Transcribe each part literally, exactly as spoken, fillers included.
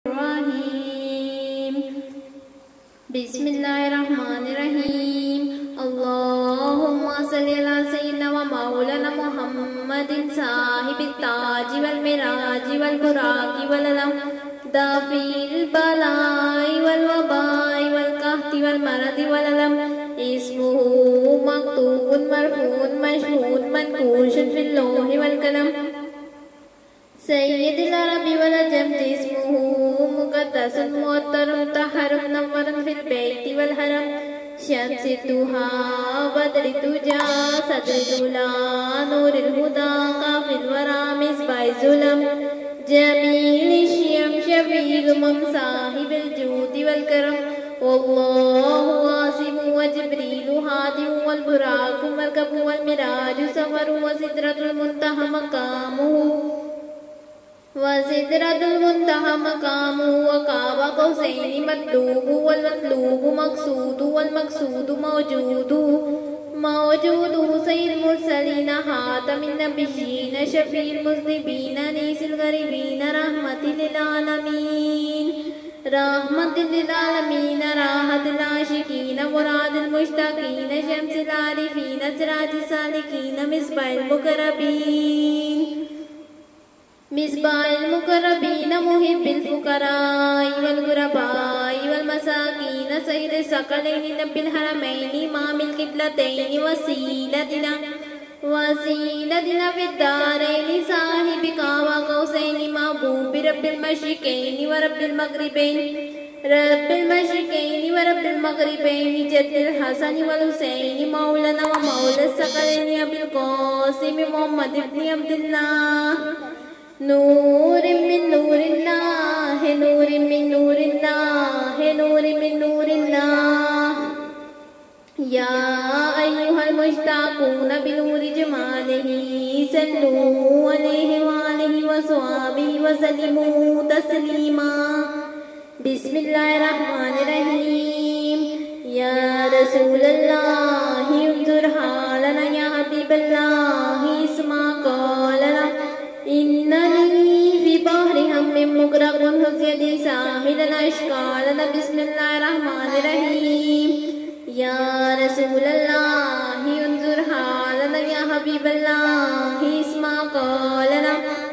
الرحیم بسم اللہ الرحمن الرحیم اللہم صلی علی سیدنا و مولانا محمد صاحب التاج والمراج والبراق والعلم دافع البلاء والوباء والقحط والمرض والعلم اسمه مکتوب مرفوع مشہود منقوش فی اللوح والقلم سید العرب والعجم اسمه مقدس معطر مطہر منور فی البیت والحرم شمس الضحیٰ بدر الدجى صدر الأولى نور الہدى کافی الورى مصباح الظلم جمیل الشیم شفیع الامم صاحب الجود والکرم واللہ عاصم وجبریل ہادم والبراق مرکب والمراج سفر وسدرۃ المنتہى مقامہ وسدرۃ المنتہى مقامہ وقاب قوسین مطلوب والمطلوب مقصود والمقصود موجود موجود سید المرسلین خاتم النبیین شفیع المذنبین انیس الغریبین رحمت للعالمین رحمت للعالمین راحت العاشقین مراد المشتاقین شمس العارفین سراج السالکین مصباح المقربین مصباح المقربین محب الفقراء والغرباء والمساکین سید الثقلین نبی الحرمین امام القبلتین وسیلتنا وسیلتنا فی الدارین صاحب قاب قوسین محبوب رب المشرقین ورب المغربین رب المشرقین ورب المغربین جد الحسن والحسین مولانا ومولا الثقلین ابی القاسم محمد ابن عبداللہ نور من نور اللہ نور من نور اللہ نور من نور اللہ یا ایہا المشتاقون بنور جمالہ صلو علیہ وآلہ وصحبہ وسلموا تسلیما بسم اللہ الرحمن الرحیم یا رسول اللہ انظر حالنا یا حبیب اللہ اسما قولنا اننی فی بحر ہم مغرق حسیدی ساحلنا اشکالنا بسم اللہ الرحمن الرحیم یا رسول اللہ انظر حالنا یا حبیب اللہ اسما قولنا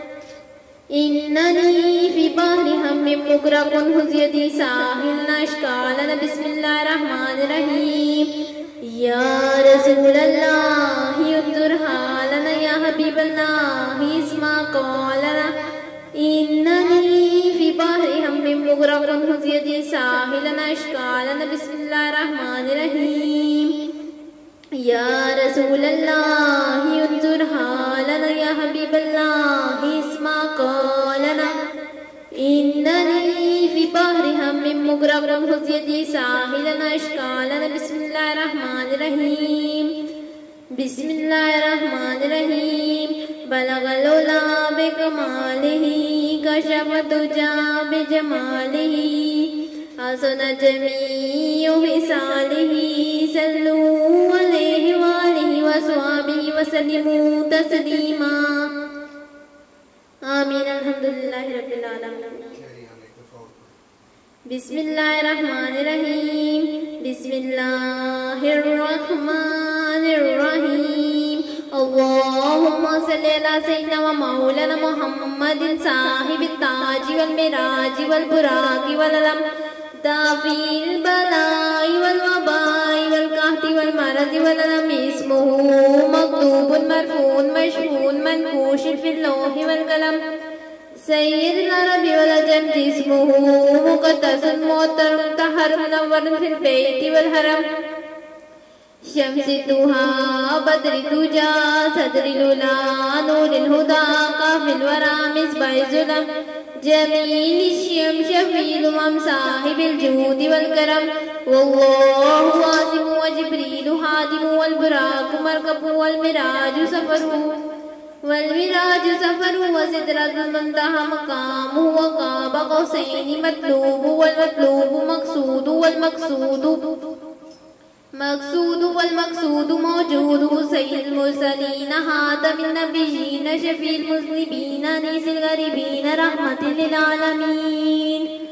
اننی فی بحر ہم مغرق حسیدی ساحلنا اشکالنا بسم اللہ الرحمن الرحیم یا رسول اللہ انظر حالنا یا حبیب اللہ اسما قولنا اننی فی بحر ہم مغرق حسیدی ساحلنا اشکالنا بسم اللہ الرحمن الرحیم یا رسول اللہ انظر حالنا یا حبیب اللہ اسما قولنا اننی فی بحر ہم مغرق حسیدی ساحلنا اشکالنا بسم اللہ الرحمن الرحیم بسم اللہ الرحمن الرحیم بلغ العلا بکمالہ کشف الدجی بجمالہ حسن جمیع خصالہ صلو علیہ وآلہ وصحبہ وسلموا تسلیما آمین الحمدللہ رب العالمین بسم اللہ الرحمن الرحیم بسم اللہ الرحمن الرحیم اللہم صلی علی سیدنا و مولانا محمد صاحب التاج والمراج والبراق والعلم دافع البلاء والوباء والقحط والمرض والعلم اسمه مکتوب مرفوع مشہود منقوش فی اللوح والقلم سید العرب والعجم اسمه مقدس معطر مطہر منور فی البیت والحرم شمس الضحیٰ بدر الدجى صدر الأولى نور الہدى کافی الورى مصباح الظلم جمیل الشیم شفیع الامم صاحب الجود والکرم واللہ عاصم وجبریل ہادم والبراق مرکب والمراج سفر والمراج سفر وسدرۃ المنتہى مقامہ وقاب قوسین مطلوب والمطلوب مقصود والمقصود مقصود والمقصود موجود سید المرسلین خاتم النبیین شفیع المذنبین انیس الغریبین رحمت للعالمین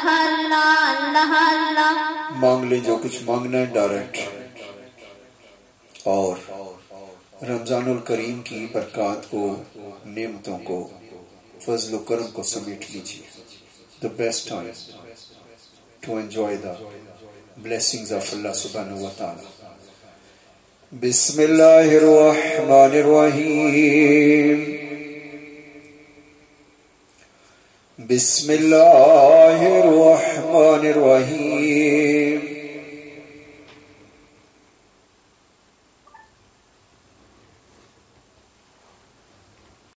اللہ اللہ اللہ اللہ. مانگ لیں جو کچھ مانگنا ہے ڈائریکٹ. اور رمضان الکریم کی برکات کو، نعمتوں کو، فضل و کرم کو سمیٹ لیجیے. The best time to enjoy the blessings of Allah subhanahu wa ta'ala. بسم اللہ الرحمن الرحیم. بسم اللہ الرحمن الرحیم.